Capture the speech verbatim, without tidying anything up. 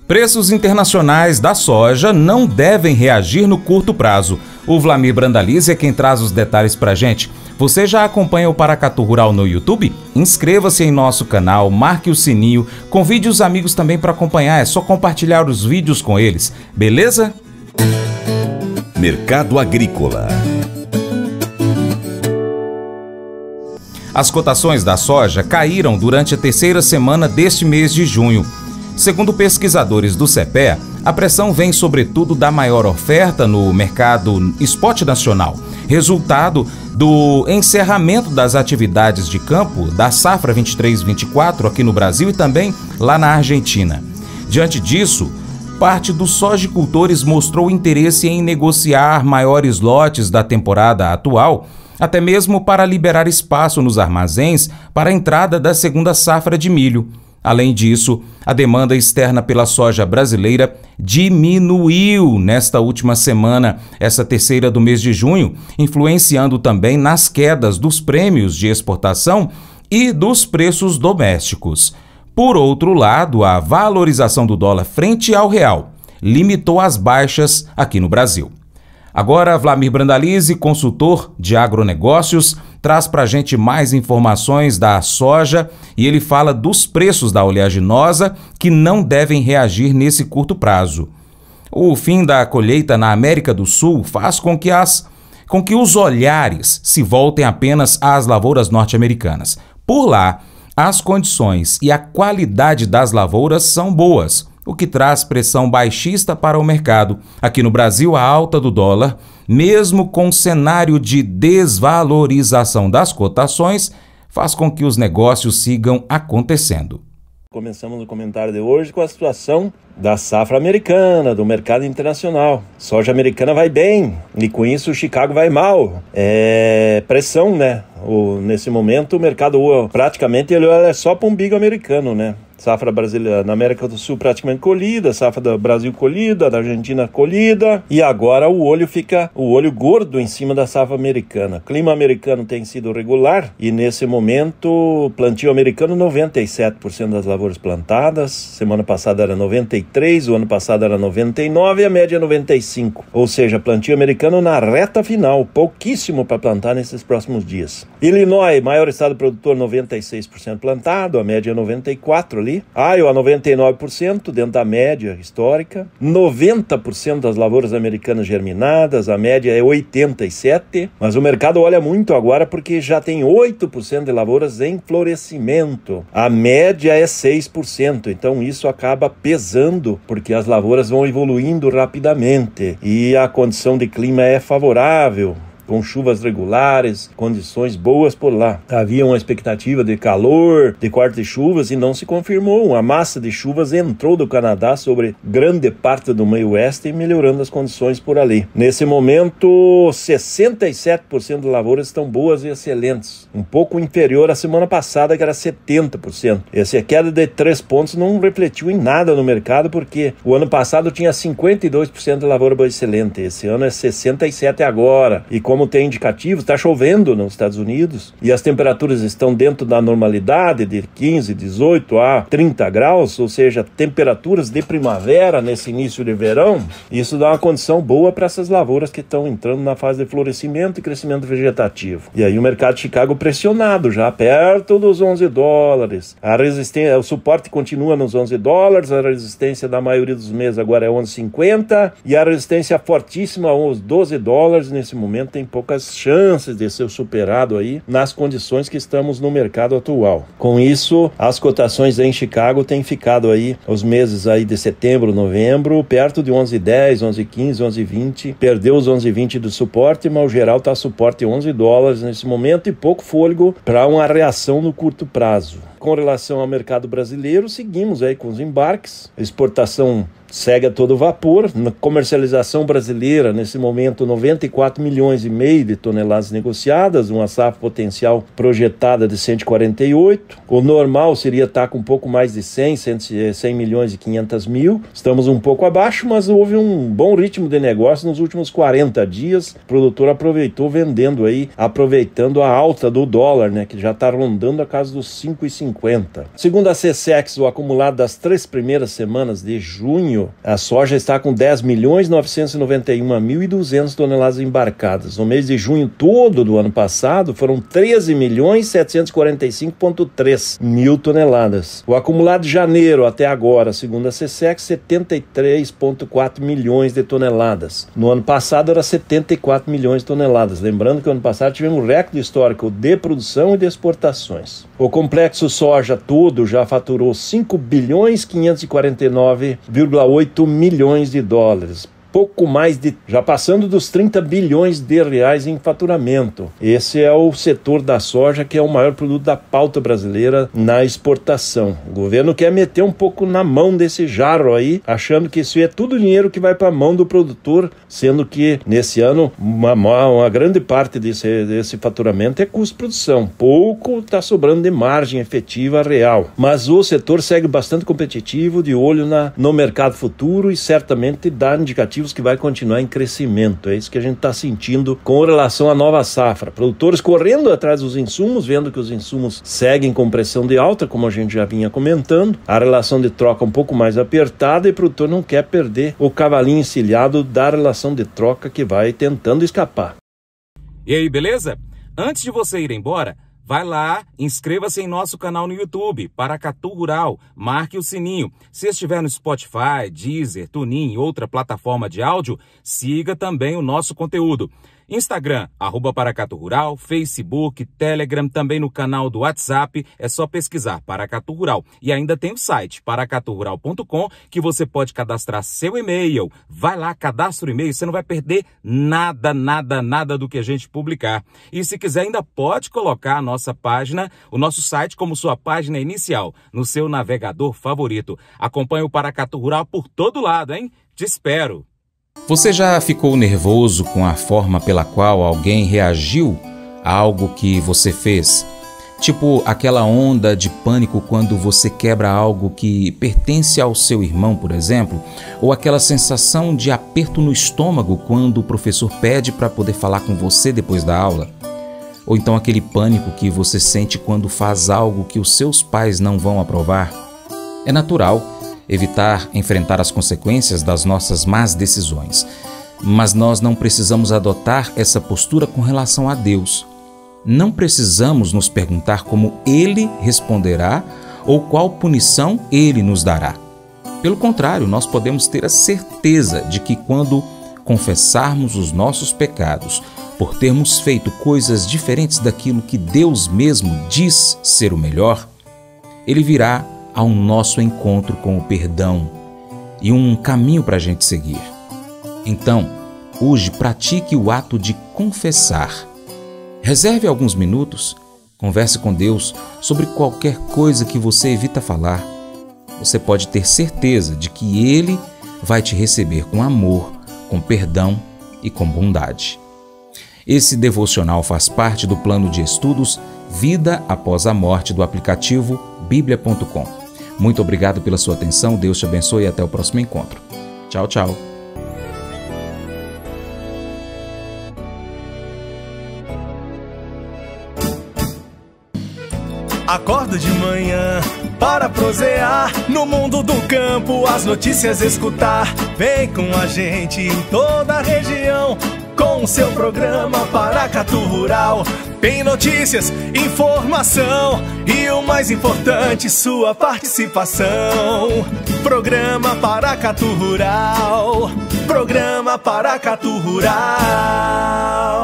Preços internacionais da soja não devem reagir no curto prazo. O Vlamir Brandalize é quem traz os detalhes pra gente. Você já acompanha o Paracatu Rural no YouTube? Inscreva-se em nosso canal, marque o sininho, convide os amigos também para acompanhar, é só compartilhar os vídeos com eles, beleza? Mercado Agrícola. As cotações da soja caíram durante a terceira semana deste mês de junho. Segundo pesquisadores do CEPEA, a pressão vem sobretudo da maior oferta no mercado spot nacional, resultado do encerramento das atividades de campo da safra vinte e três vinte e quatro aqui no Brasil e também lá na Argentina. Diante disso, parte dos sojicultores mostrou interesse em negociar maiores lotes da temporada atual, até mesmo para liberar espaço nos armazéns para a entrada da segunda safra de milho. Além disso, a demanda externa pela soja brasileira diminuiu nesta última semana, essa terceira do mês de junho, influenciando também nas quedas dos prêmios de exportação e dos preços domésticos. Por outro lado, a valorização do dólar frente ao real limitou as baixas aqui no Brasil. Agora, Vlamir Brandalize, consultor de agronegócios, traz para a gente mais informações da soja e ele fala dos preços da oleaginosa que não devem reagir nesse curto prazo. O fim da colheita na América do Sul faz com que, as, com que os olhares se voltem apenas às lavouras norte-americanas. Por lá, as condições e a qualidade das lavouras são boas, o que traz pressão baixista para o mercado. Aqui no Brasil, a alta do dólar, mesmo com cenário de desvalorização das cotações, faz com que os negócios sigam acontecendo. Começamos o comentário de hoje com a situação da safra americana, do mercado internacional. Soja americana vai bem e com isso o Chicago vai mal. É pressão, né? O, nesse momento o mercado praticamente ele é só para o umbigo americano, né? Safra brasileira na América do Sul praticamente colhida, safra do Brasil colhida, da Argentina colhida, e agora o olho fica, o olho gordo em cima da safra americana. O clima americano tem sido regular e nesse momento plantio americano noventa e sete por cento das lavouras plantadas, semana passada era noventa e três por cento, o ano passado era noventa e nove por cento e a média é noventa e cinco por cento. Ou seja, plantio americano na reta final, pouquíssimo para plantar nesses próximos dias. Illinois, maior estado produtor, noventa e seis por cento plantado, a média é noventa e quatro por cento ali. Iowa, noventa e nove por cento, dentro da média histórica. noventa por cento das lavouras americanas germinadas, a média é oitenta e sete por cento. Mas o mercado olha muito agora porque já tem oito por cento de lavouras em florescimento. A média é seis por cento, então isso acaba pesando porque as lavouras vão evoluindo rapidamente e a condição de clima é favorável, com chuvas regulares, condições boas por lá. Havia uma expectativa de calor, de corte de chuvas e não se confirmou. Uma massa de chuvas entrou do Canadá sobre grande parte do meio oeste, melhorando as condições por ali. Nesse momento, sessenta e sete por cento das lavouras estão boas e excelentes, um pouco inferior à semana passada, que era setenta por cento. Essa queda de três pontos não refletiu em nada no mercado, porque o ano passado tinha cinquenta e dois por cento de lavoura boa e excelente, esse ano é sessenta e sete por cento agora. E como Como tem indicativos, está chovendo nos Estados Unidos e as temperaturas estão dentro da normalidade de quinze, dezoito a trinta graus, ou seja, temperaturas de primavera nesse início de verão. Isso dá uma condição boa para essas lavouras que estão entrando na fase de florescimento e crescimento vegetativo. E aí o mercado de Chicago pressionado, já perto dos onze dólares. A resistência, o suporte continua nos onze dólares, a resistência da maioria dos meses agora é onze e cinquenta e a resistência fortíssima aos doze dólares nesse momento tem poucas chances de ser superado aí nas condições que estamos no mercado atual. Com isso, as cotações em Chicago têm ficado aí os meses aí de setembro, novembro, perto de onze e dez, onze e quinze, onze e vinte. Perdeu os onze e vinte do suporte, mas o geral está suporte onze dólares nesse momento e pouco fôlego para uma reação no curto prazo. Com relação ao mercado brasileiro, seguimos aí com os embarques, exportação segue a todo vapor. Na comercialização brasileira, nesse momento, noventa e quatro milhões e meio de toneladas negociadas, uma safra potencial projetada de cento e quarenta e oito. O normal seria estar com um pouco mais de cem, cem milhões e quinhentos mil. Estamos um pouco abaixo, mas houve um bom ritmo de negócio nos últimos quarenta dias. O produtor aproveitou vendendo aí, aproveitando a alta do dólar, né, que já está rondando a casa dos cinco e cinquenta. Segundo a SECEX, o acumulado das três primeiras semanas de junho, a soja está com dez milhões novecentos e noventa e um mil e duzentas toneladas embarcadas. No mês de junho todo do ano passado, foram treze milhões setecentos e quarenta e cinco vírgula três mil toneladas. O acumulado de janeiro até agora, segundo a SECEX, setenta e três vírgula quatro milhões de toneladas. No ano passado era setenta e quatro milhões de toneladas. Lembrando que no ano passado tivemos um recorde histórico de produção e de exportações. O complexo soja todo já faturou cinco bilhões quinhentos e quarenta e nove vírgula oito milhões de dólares. Pouco mais de, já passando dos trinta bilhões de reais em faturamento. Esse é o setor da soja, que é o maior produto da pauta brasileira na exportação. O governo quer meter um pouco na mão desse jarro aí, achando que isso é tudo dinheiro que vai para a mão do produtor, sendo que nesse ano uma, uma grande parte desse, desse faturamento é custo de produção. Pouco está sobrando de margem efetiva real. Mas o setor segue bastante competitivo, de olho na, no mercado futuro, e certamente dá indicativo que vai continuar em crescimento. É isso que a gente está sentindo com relação à nova safra. Produtores correndo atrás dos insumos, vendo que os insumos seguem com pressão de alta, como a gente já vinha comentando. A relação de troca um pouco mais apertada, e o produtor não quer perder o cavalinho encilhado da relação de troca, que vai tentando escapar. E aí, beleza? Antes de você ir embora, vai lá, inscreva-se em nosso canal no YouTube, Paracatu Rural, marque o sininho. Se estiver no Spotify, Deezer, TuneIn e outra plataforma de áudio, siga também o nosso conteúdo. Instagram, arroba Paracatu Rural, Facebook, Telegram, também no canal do WhatsApp, é só pesquisar Paracatu Rural. E ainda tem o site, paracatu rural ponto com, que você pode cadastrar seu e-mail. Vai lá, cadastra o e-mail, você não vai perder nada, nada, nada do que a gente publicar. E se quiser, ainda pode colocar a nossa página, o nosso site, como sua página inicial, no seu navegador favorito. Acompanhe o Paracatu Rural por todo lado, hein? Te espero! Você já ficou nervoso com a forma pela qual alguém reagiu a algo que você fez? Tipo aquela onda de pânico quando você quebra algo que pertence ao seu irmão, por exemplo? Ou aquela sensação de aperto no estômago quando o professor pede para poder falar com você depois da aula? Ou então aquele pânico que você sente quando faz algo que os seus pais não vão aprovar? É natural evitar enfrentar as consequências das nossas más decisões. Mas nós não precisamos adotar essa postura com relação a Deus. Não precisamos nos perguntar como Ele responderá ou qual punição Ele nos dará. Pelo contrário, nós podemos ter a certeza de que quando confessarmos os nossos pecados, por termos feito coisas diferentes daquilo que Deus mesmo diz ser o melhor, Ele virá ao nosso encontro com o perdão e um caminho para a gente seguir. Então, hoje pratique o ato de confessar. Reserve alguns minutos, converse com Deus sobre qualquer coisa que você evita falar. Você pode ter certeza de que Ele vai te receber com amor, com perdão e com bondade. Esse devocional faz parte do plano de estudos Vida Após a Morte do aplicativo bíblia ponto com. Muito obrigado pela sua atenção, Deus te abençoe e até o próximo encontro. Tchau, tchau. Acordo de manhã para prosear no mundo do campo, as notícias escutar. Vem com a gente em toda a região com o seu programa Paracatu Rural. Tem notícias, informação e o mais importante, sua participação. Programa Paracatu Rural. Programa Paracatu Rural.